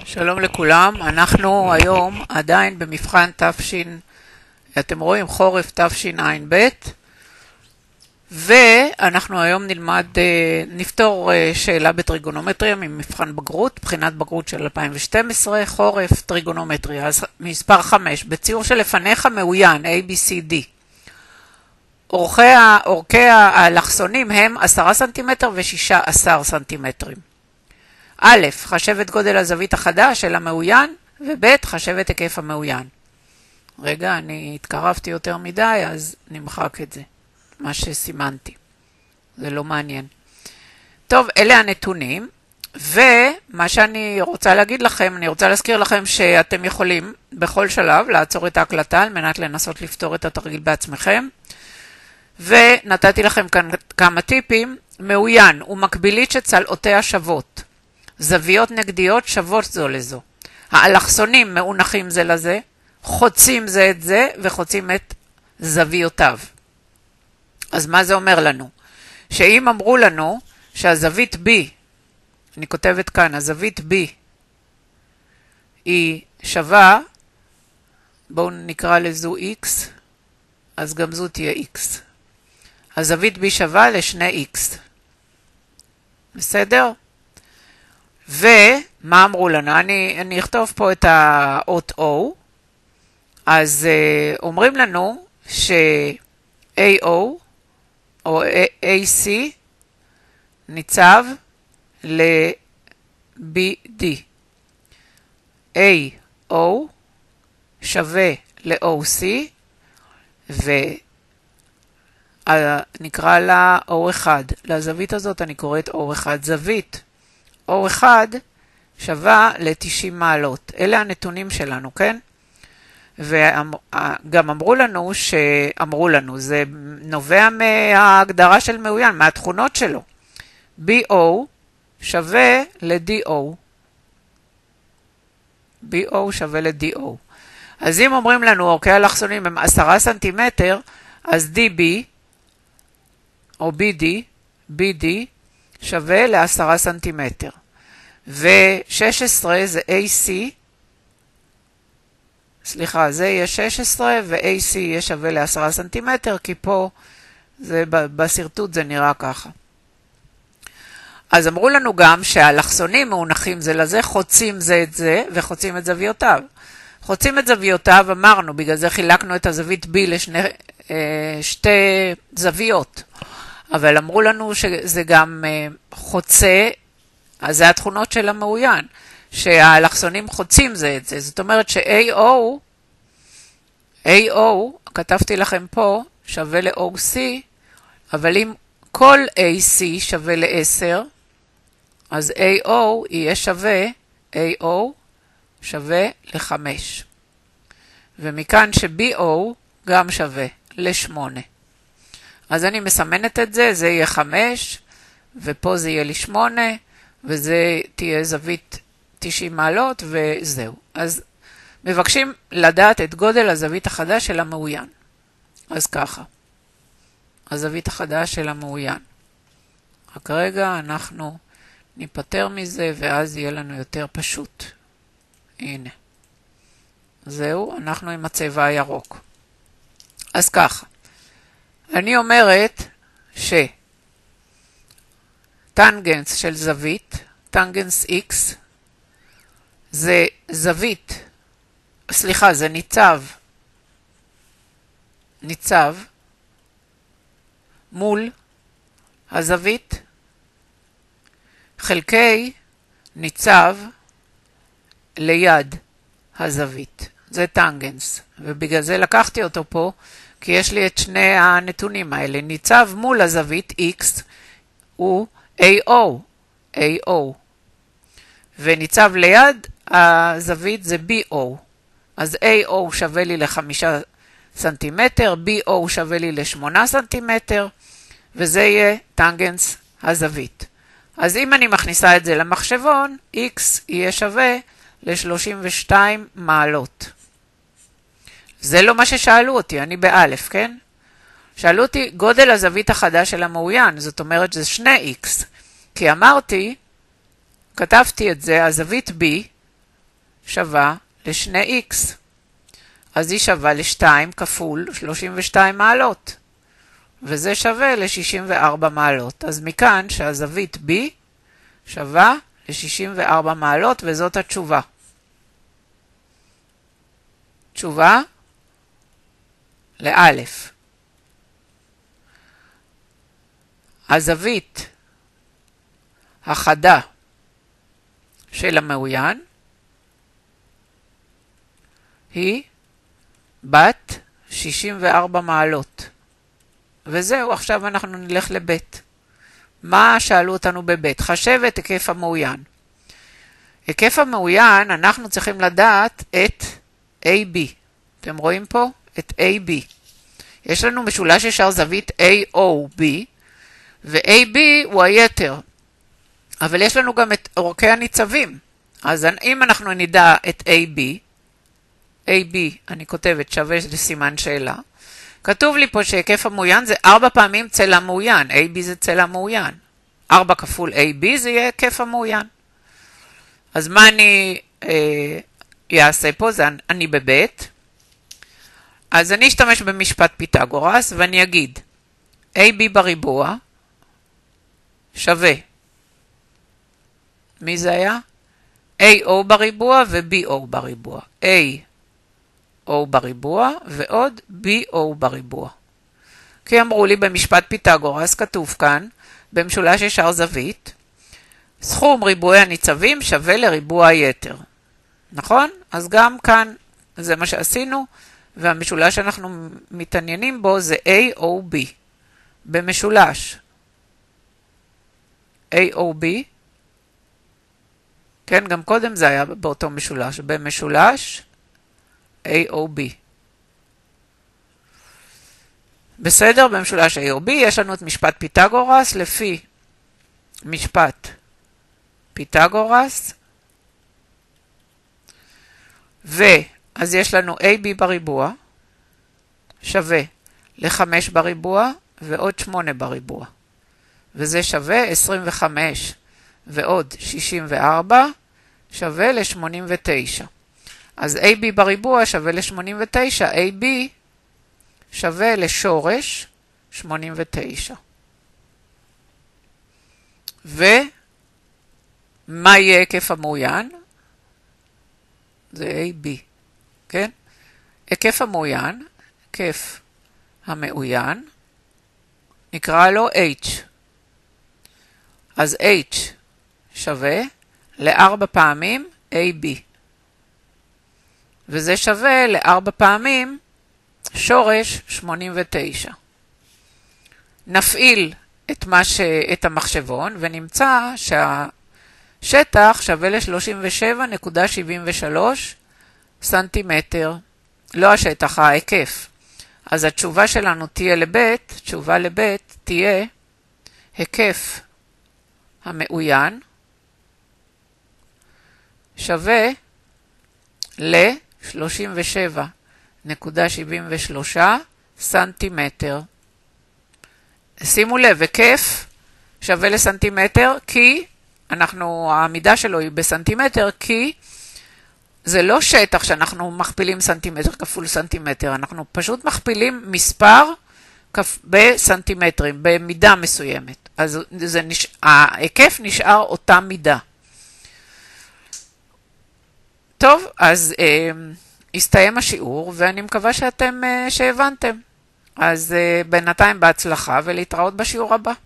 שלום לכולם, אנחנו היום עדיין במבחן אתם רואים חורף תשע"ב, ואנחנו היום נפתור שאלה בטריגונומטריה ממבחן בגרות, בחינת בגרות של 2012, חורף טריגונומטריה. אז מספר 5, בציור שלפניך מאוין ABCD. אורכי האלכסונים הם 10 סנטימטר ו16 סנטימטרים. א', חשב את גודל הזווית החדה של המאוין, וב', חשב את היקף המאוין. רגע, אני התקרבתי יותר מדי, אז נמחק את זה, מה שסימנתי. זה לא מעניין. טוב, אלה הנתונים, ומה שאני רוצה להגיד לכם, אני רוצה להזכיר לכם שאתם יכולים בכל שלב לעצור את ההקלטה על מנת לנסות לפתור את התרגיל בעצמכם, ונתתי לכם כאן כמה טיפים. מאוין הוא מקבילית שצלעותיה שוות. זוויות נגדיות שוות זו לזו. האלכסונים מאונחים זה לזה, חוצים זה את זה וחוצים את זוויותיו. אז מה זה אומר לנו? שאם אמרו לנו שהזווית B, אני כותבת כאן, הזווית B היא שווה, בואו נקרא לזו X, אז גם זו תהיה X. הזווית B שווה ל2X. בסדר? ומה אמרו לנו? אני אכתוב פה את האות O. אז אומרים לנו ש-AO או AC ניצב ל-BD. AO שווה ל-OC ונקרא לה O1. לזווית הזאת אני קוראת O1. זווית O1 שווה ל-90 מעלות. אלה הנתונים שלנו, כן? וגם אמרו לנו, זה נובע מההגדרה של מאוין, מהתכונות שלו. BO שווה ל-DO. BO שווה ל-DO. אז אם אומרים לנו אורכי האלכסונים הם 10 סנטימטר, אז DB או BD שווה ל10 סנטימטר. ו-16 זה AC, סליחה, זה יהיה 16 ו-AC יהיה שווה ל10 סנטימטר, כי פה בסרטוט זה נראה ככה. אז אמרו לנו גם שהאלכסונים מאונחים זה לזה, חוצים זה את זה וחוצים את זוויותיו. חוצים את זוויותיו, אמרנו, בגלל זה חילקנו את הזווית B לשתי זוויות. אבל אמרו לנו שזה גם חוצה, אז זה התכונות של המאוין, שהאלכסונים חוצים זה את זה. זאת אומרת ש-AO, כתבתי לכם פה, שווה ל-OC, אבל אם כל AC שווה ל-10, אז AO יהיה שווה ל-5. ומכאן ש-BO גם שווה ל-8. אז אני מסמנת את זה, זה יהיה 5, ופה זה יהיה לי 8, וזה תהיה זווית 90 מעלות, וזהו. אז מבקשים לדעת את גודל הזווית החדה של המאוין. אז ככה. הזווית החדה של המאוין. רק רגע אנחנו ניפטר מזה, ואז יהיה לנו יותר פשוט. הנה. זהו, אנחנו עם הצבע הירוק. אז ככה. אני אומרת טנגנס של זווית, טנגנס X, זה זווית, סליחה, זה ניצב מול הזווית, חלקי ניצב ליד הזווית. זה טנגנס, ובגלל זה לקחתי אותו פה, כי יש לי את שני הנתונים האלה. ניצב מול הזווית X הוא AO, וניצב ליד הזווית זה BO. אז AO שווה לי ל5 סנטימטר, BO שווה לי ל8 סנטימטר, וזה יהיה טנגנס הזווית. אז אם אני מכניסה את זה למחשבון, X יהיה שווה ל32 מעלות. זה לא מה ששאלו אותי, אני באלף, כן? שאלו אותי גודל הזווית החדה של המאוין, זאת אומרת זה 2X, כי אמרתי, כתבתי את זה, הזווית B שווה ל2x. אז היא שווה ל2 כפול 32 מעלות. וזה שווה ל64 מעלות. אז מכאן שהזווית B שווה ל64 מעלות, וזאת התשובה. תשובה לאלף. הזווית החדה של המעוין היא בת 64 מעלות. וזהו, עכשיו אנחנו נלך לבית. מה שאלו אותנו בבית? חשב את היקף המעוין. היקף המעוין, אנחנו צריכים לדעת את AB. אתם רואים פה? את AB. יש לנו משולש ישר זווית AOB, ו-AB הוא היתר. אבל יש לנו גם את אורכי הניצבים. אז אם אנחנו נדע את AB, אני כותבת שווה לסימן שאלה, כתוב לי פה שהיקף המעוין זה 4 פעמים צל המעוין. AB זה צל המעוין. 4 כפול AB זה יהיה היקף המעוין. אז מה אני אעשה פה? זה אני בבית. אז אני אשתמש במשפט פיתגורס ואני אגיד AB בריבוע שווה. מי זה היה? AO בריבוע ו-BO בריבוע. AO בריבוע ועוד BO בריבוע. כי אמרו לי במשפט פיתגורס כתוב כאן במשולש ישר זווית סכום ריבועי הניצבים שווה לריבוע היתר. נכון? אז גם כאן זה מה שעשינו, והמשולש שאנחנו מתעניינים בו זה AOB. במשולש AOB, כן, גם קודם זה היה באותו משולש, במשולש AOB. בסדר, במשולש AOB יש לנו את משפט פיתגורס. לפי משפט פיתגורס, אז יש לנו AB בריבוע שווה ל5 בריבוע ועוד 8 בריבוע. וזה שווה 25 ועוד 64 שווה ל89. אז AB בריבוע שווה ל89, AB שווה לשורש 89. ומה יהיה היקף המעוין? זה AB, כן? היקף המעוין, היקף המעוין, נקרא לו H. אז H שווה ל4 פעמים AB. וזה שווה ל4 פעמים שורש 89. נפעיל את המחשבון ונמצא שהשטח שווה ל37.73 סנטימטר. לא השטח, ההיקף. אז התשובה שלנו תהיה לבית, תשובה לבית תהיה היקף המעוין שווה ל37.73 סנטימטר. שימו לב, היקף שווה לסנטימטר כי העמידה שלו היא בסנטימטר, כי זה לא שטח שאנחנו מכפילים סנטימטר כפול סנטימטר, אנחנו פשוט מכפילים מספר בסנטימטרים, במידה מסוימת. אז ההיקף נשאר אותה מידה. טוב, אז הסתיים השיעור, ואני מקווה שהבנתם. אז בינתיים בהצלחה ולהתראות בשיעור הבא.